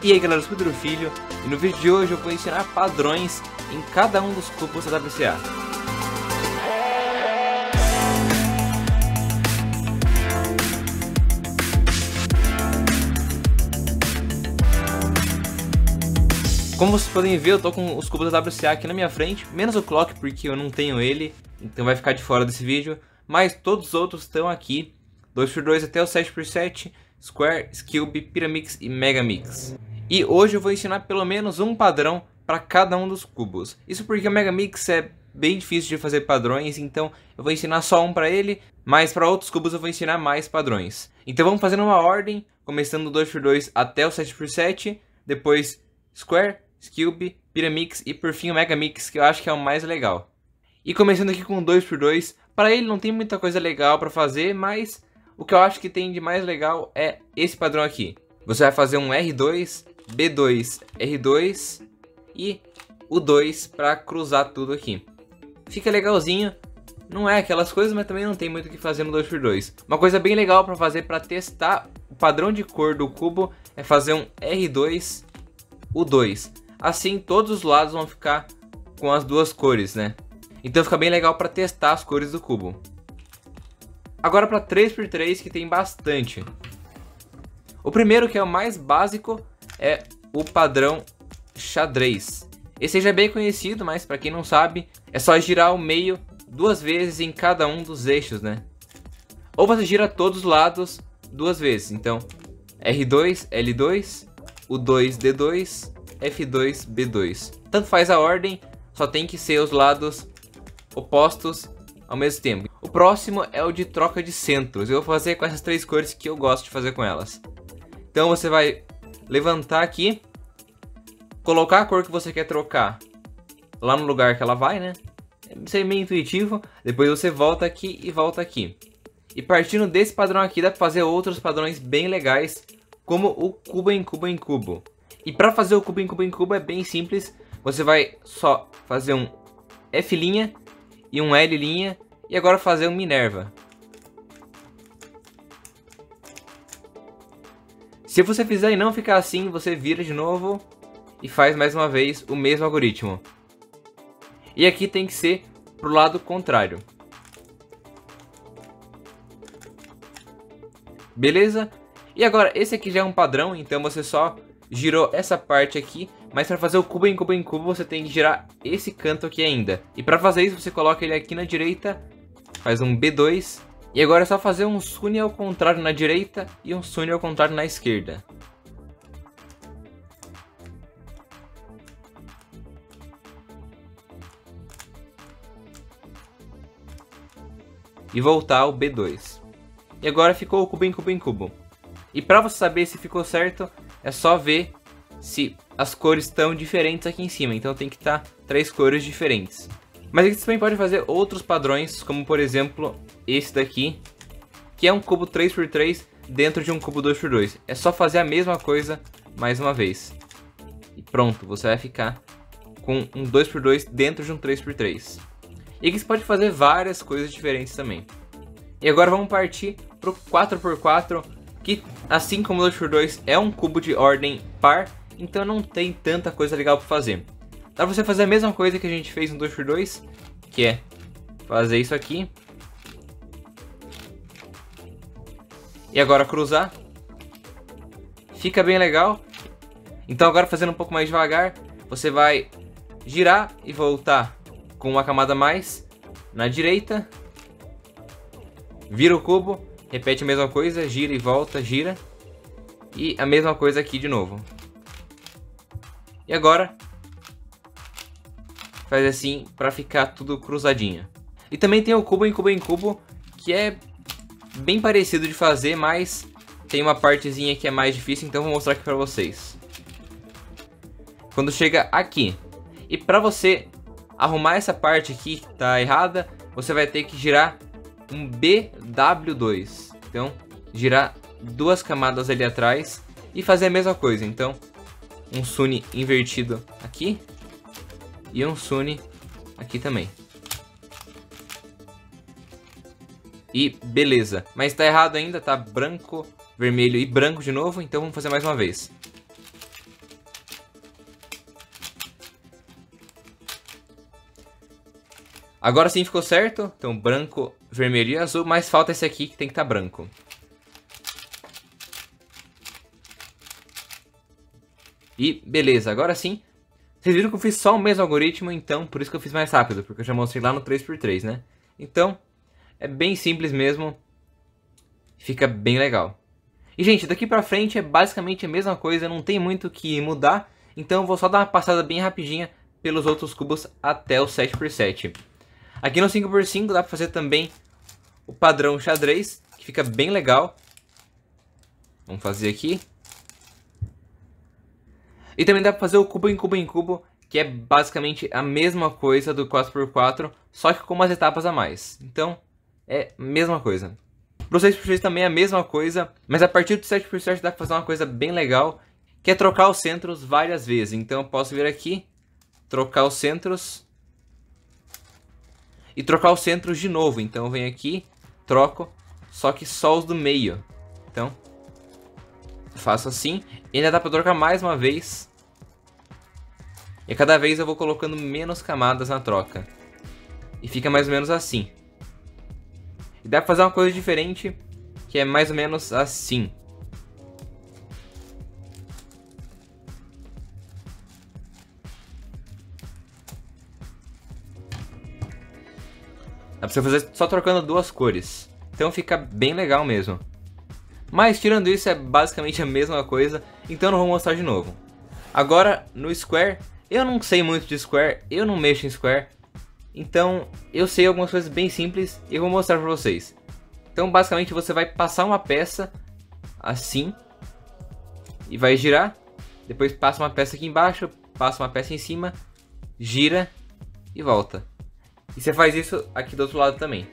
E aí galera, eu sou o Pedro Filho e no vídeo de hoje eu vou ensinar padrões em cada um dos cubos da WCA. Como vocês podem ver, eu tô com os cubos da WCA aqui na minha frente, menos o Clock porque eu não tenho ele, então vai ficar de fora desse vídeo, mas todos os outros estão aqui, 2x2 até o 7x7, Square, Skillb, Pyramix e Megamix. E hoje eu vou ensinar pelo menos um padrão para cada um dos cubos. Isso porque o Megamix é bem difícil de fazer padrões, então eu vou ensinar só um para ele, mas para outros cubos eu vou ensinar mais padrões. Então vamos fazendo uma ordem, começando do 2x2 até o 7x7, depois Square, Skillb, Pyramix e por fim o Megamix, que eu acho que é o mais legal. E começando aqui com o 2x2, para ele não tem muita coisa legal para fazer, mas o que eu acho que tem de mais legal é esse padrão aqui. Você vai fazer um R2, B2, R2 e o 2 para cruzar tudo aqui. Fica legalzinho, não é aquelas coisas, mas também não tem muito o que fazer no 2x2. Uma coisa bem legal para fazer para testar o padrão de cor do cubo é fazer um R2, o 2. Assim todos os lados vão ficar com as duas cores, né? Então fica bem legal para testar as cores do cubo. Agora para 3x3 que tem bastante. O primeiro, que é o mais básico, é o padrão xadrez. Esse já é bem conhecido, mas para quem não sabe, é só girar o meio duas vezes em cada um dos eixos, né? Ou você gira todos os lados duas vezes. Então, R2, L2, U2, D2, F2, B2. Tanto faz a ordem, só tem que ser os lados opostos ao mesmo tempo. O próximo é o de troca de centros. Eu vou fazer com essas três cores que eu gosto de fazer com elas. Então você vai levantar aqui, colocar a cor que você quer trocar lá no lugar que ela vai, né? Isso é meio intuitivo. Depois você volta aqui e volta aqui. E partindo desse padrão aqui dá para fazer outros padrões bem legais, como o cubo em cubo em cubo. E para fazer o cubo em cubo em cubo é bem simples. Você vai só fazer um F' e um L' e agora fazer um Minerva. Se você fizer e não ficar assim, você vira de novo e faz mais uma vez o mesmo algoritmo. E aqui tem que ser pro lado contrário. Beleza? E agora, esse aqui já é um padrão, então você só girou essa parte aqui, mas para fazer o cubo em cubo em cubo você tem que girar esse canto aqui ainda. E para fazer isso você coloca ele aqui na direita, faz um B2. E agora é só fazer um Sune ao contrário na direita e um Sune ao contrário na esquerda. E voltar ao B2. E agora ficou o cubo em cubo em cubo. E para você saber se ficou certo, é só ver se as cores estão diferentes aqui em cima. Então tem que estar três cores diferentes. Mas aqui você também pode fazer outros padrões, como por exemplo esse daqui, que é um cubo 3x3 dentro de um cubo 2x2. É só fazer a mesma coisa mais uma vez. E pronto, você vai ficar com um 2x2 dentro de um 3x3. E aqui você pode fazer várias coisas diferentes também. E agora vamos partir para o 4x4, que assim como o 2x2 é um cubo de ordem par, então não tem tanta coisa legal para fazer. Dá pra você fazer a mesma coisa que a gente fez no 2x2, que é fazer isso aqui. E agora cruzar. Fica bem legal. Então agora fazendo um pouco mais devagar, você vai girar e voltar com uma camada a mais na direita. Vira o cubo, repete a mesma coisa, gira e volta, gira. E a mesma coisa aqui de novo. E agora faz assim para ficar tudo cruzadinho. E também tem o cubo em cubo em cubo, que é bem parecido de fazer, mas tem uma partezinha que é mais difícil, então vou mostrar aqui para vocês. Quando chega aqui, e para você arrumar essa parte aqui que tá errada, você vai ter que girar um BW2. Então, girar duas camadas ali atrás e fazer a mesma coisa. Então, um Sune invertido aqui e um Sune aqui também. E beleza, mas tá errado ainda, tá branco, vermelho e branco de novo, então vamos fazer mais uma vez. Agora sim ficou certo. Então branco, vermelho e azul. Mas falta esse aqui que tem que estar branco. E beleza, agora sim. Vocês viram que eu fiz só o mesmo algoritmo, então por isso que eu fiz mais rápido. Porque eu já mostrei lá no 3x3, né? Então, é bem simples mesmo. Fica bem legal. E gente, daqui pra frente é basicamente a mesma coisa. Não tem muito o que mudar. Então eu vou só dar uma passada bem rapidinha pelos outros cubos até o 7x7. Aqui no 5x5 dá pra fazer também o padrão xadrez, que fica bem legal. Vamos fazer aqui. E também dá pra fazer o cubo em cubo em cubo, que é basicamente a mesma coisa do 4x4, só que com umas etapas a mais. Então, é a mesma coisa. Pro 6x6 também é a mesma coisa, mas a partir do 7x7 dá pra fazer uma coisa bem legal, que é trocar os centros várias vezes. Então eu posso vir aqui, trocar os centros e trocar os centros de novo. Então eu venho aqui, troco, só que só os do meio. Então, faço assim, e ainda dá pra trocar mais uma vez. E cada vez eu vou colocando menos camadas na troca. E fica mais ou menos assim. E dá pra fazer uma coisa diferente, que é mais ou menos assim. Dá pra você fazer só trocando duas cores. Então fica bem legal mesmo. Mas tirando isso é basicamente a mesma coisa, então eu não vou mostrar de novo. Agora no Square, eu não sei muito de Square, eu não mexo em Square. Então eu sei algumas coisas bem simples e eu vou mostrar pra vocês. Então basicamente você vai passar uma peça assim e vai girar. Depois passa uma peça aqui embaixo, passa uma peça em cima, gira e volta. E você faz isso aqui do outro lado também.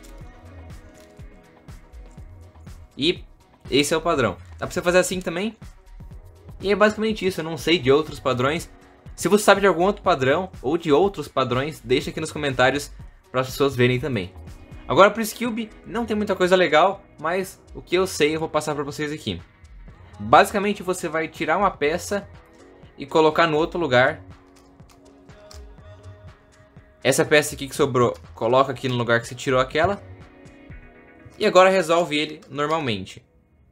E esse é o padrão. Dá pra você fazer assim também. E é basicamente isso, eu não sei de outros padrões. Se você sabe de algum outro padrão ou de outros padrões, deixa aqui nos comentários para as pessoas verem também. Agora pro Skillb não tem muita coisa legal, mas o que eu sei eu vou passar para vocês aqui. Basicamente você vai tirar uma peça e colocar no outro lugar. Essa peça aqui que sobrou, coloca aqui no lugar que você tirou aquela. E agora resolve ele normalmente.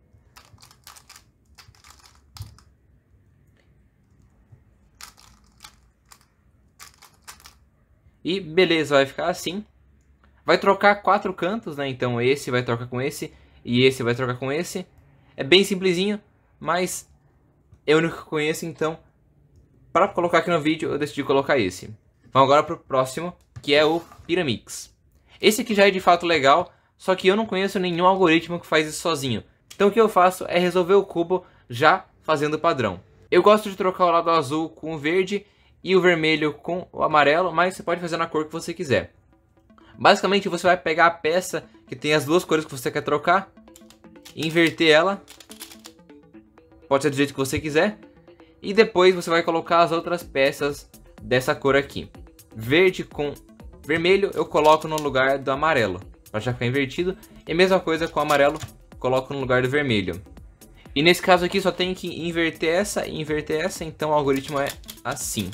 E beleza, vai ficar assim. Vai trocar 4 cantos, né? Então esse vai trocar com esse e esse vai trocar com esse. É bem simplesinho, mas é o único que eu conheço, então para colocar aqui no vídeo eu decidi colocar esse. Vamos agora pro próximo, que é o Pyramix. Esse aqui já é de fato legal, só que eu não conheço nenhum algoritmo que faz isso sozinho. Então o que eu faço é resolver o cubo já fazendo o padrão. Eu gosto de trocar o lado azul com o verde e o vermelho com o amarelo, mas você pode fazer na cor que você quiser. Basicamente você vai pegar a peça que tem as duas cores que você quer trocar, inverter ela, pode ser do jeito que você quiser, e depois você vai colocar as outras peças dessa cor aqui. Verde com vermelho eu coloco no lugar do amarelo, para já ficar invertido, e a mesma coisa com o amarelo, coloco no lugar do vermelho. E nesse caso aqui só tem que inverter essa e inverter essa, então o algoritmo é assim.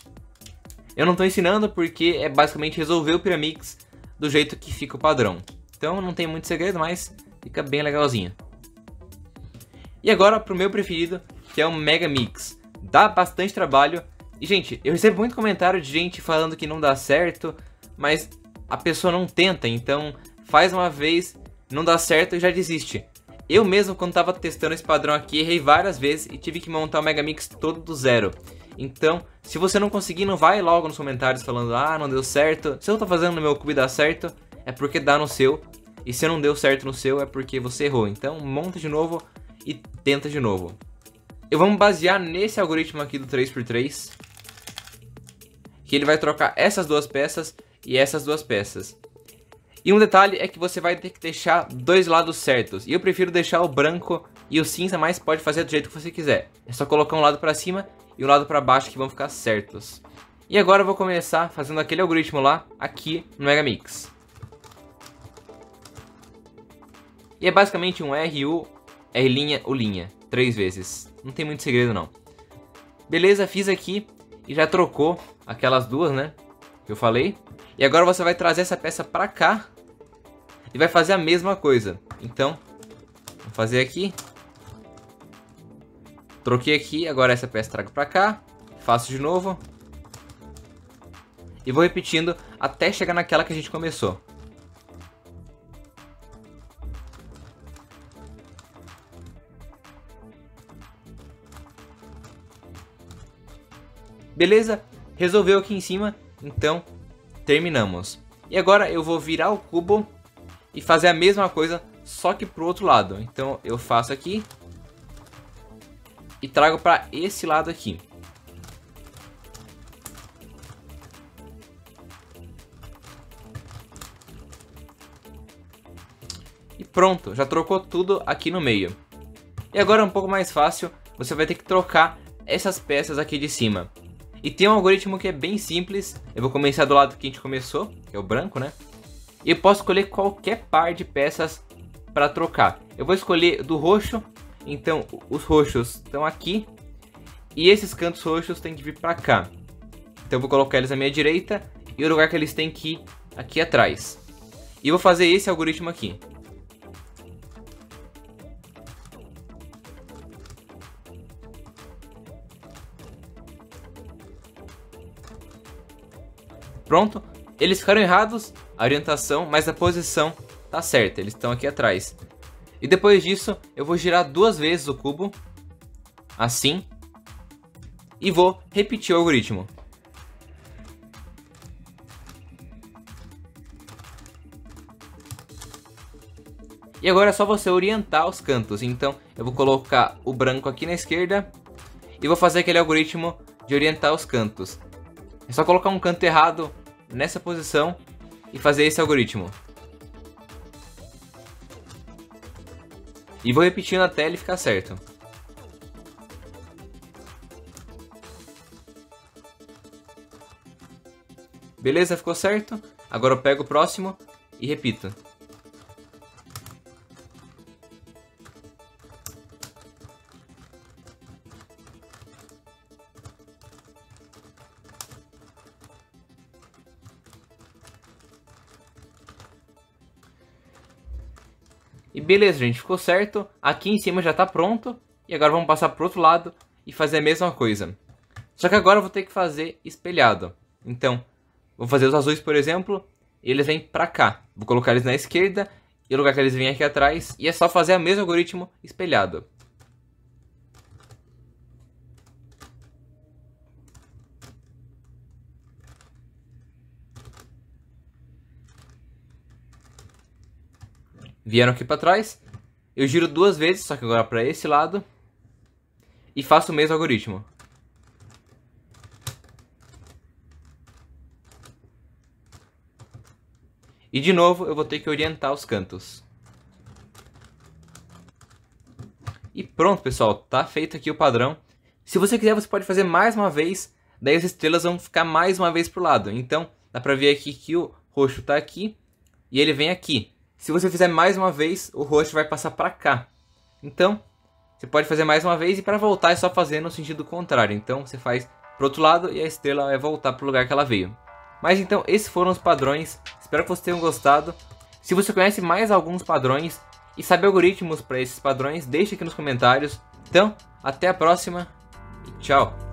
Eu não estou ensinando porque é basicamente resolver o Pyramix do jeito que fica o padrão. Então não tem muito segredo, mas fica bem legalzinho. E agora pro meu preferido, que é o Mega Mix. Dá bastante trabalho. E gente, eu recebo muito comentário de gente falando que não dá certo, mas a pessoa não tenta, então faz uma vez, não dá certo e já desiste. Eu mesmo, quando estava testando esse padrão aqui, errei várias vezes e tive que montar o Mega Mix todo do zero. Então, se você não conseguir, não vai logo nos comentários falando, ah, não deu certo. Se eu tô fazendo no meu cubo e dá certo, é porque dá no seu. E se não deu certo no seu, é porque você errou. Então, monta de novo e tenta de novo. Eu vou me basear nesse algoritmo aqui do 3x3. Que ele vai trocar essas duas peças e essas duas peças. E um detalhe é que você vai ter que deixar dois lados certos. E eu prefiro deixar o branco e o cinza, mas pode fazer do jeito que você quiser. É só colocar um lado pra cima e um lado pra baixo que vão ficar certos. E agora eu vou começar fazendo aquele algoritmo lá, aqui no Mega Mix. E é basicamente um RU, R', U', 3 vezes. Não tem muito segredo não. Beleza, fiz aqui e já trocou aquelas duas, né? que eu falei. E agora você vai trazer essa peça pra cá e vai fazer a mesma coisa. Então, vou fazer aqui. Troquei aqui, agora essa peça trago pra cá. Faço de novo. E vou repetindo até chegar naquela que a gente começou. Beleza? Resolveu aqui em cima, então terminamos. E agora eu vou virar o cubo e fazer a mesma coisa, só que pro outro lado. Então eu faço aqui e trago para esse lado aqui. E pronto, já trocou tudo aqui no meio. E agora é um pouco mais fácil, você vai ter que trocar essas peças aqui de cima. E tem um algoritmo que é bem simples. Eu vou começar do lado que a gente começou, que é o branco, né? E eu posso escolher qualquer par de peças para trocar. Eu vou escolher do roxo, então os roxos estão aqui. E esses cantos roxos têm que vir para cá. Então eu vou colocar eles à minha direita e o lugar que eles têm que ir aqui atrás. E vou fazer esse algoritmo aqui. Pronto, eles ficaram errados, a orientação, mas a posição tá certa, eles estão aqui atrás. E depois disso, eu vou girar 2 vezes o cubo, assim, e vou repetir o algoritmo. E agora é só você orientar os cantos, então eu vou colocar o branco aqui na esquerda e vou fazer aquele algoritmo de orientar os cantos. É só colocar um canto errado nessa posição e fazer esse algoritmo. E vou repetindo até ele ficar certo. Beleza, ficou certo? Agora eu pego o próximo e repito. E beleza, gente, ficou certo. Aqui em cima já tá pronto. E agora vamos passar pro outro lado e fazer a mesma coisa. Só que agora eu vou ter que fazer espelhado. Então, vou fazer os azuis, por exemplo. E eles vêm pra cá. Vou colocar eles na esquerda. E o lugar que eles vêm aqui atrás. E é só fazer o mesmo algoritmo espelhado. Vieram aqui para trás, eu giro 2 vezes, só que agora para esse lado, e faço o mesmo algoritmo. E de novo eu vou ter que orientar os cantos. E pronto, pessoal, tá feito aqui o padrão. Se você quiser, você pode fazer mais uma vez, daí as estrelas vão ficar mais uma vez pro lado. Então, dá pra ver aqui que o roxo tá aqui e ele vem aqui. Se você fizer mais uma vez, o roxo vai passar para cá. Então, você pode fazer mais uma vez e para voltar é só fazer no sentido contrário. Então, você faz pro outro lado e a estrela vai voltar pro lugar que ela veio. Mas então, esses foram os padrões. Espero que vocês tenham gostado. Se você conhece mais alguns padrões e sabe algoritmos para esses padrões, deixe aqui nos comentários. Então, até a próxima e tchau!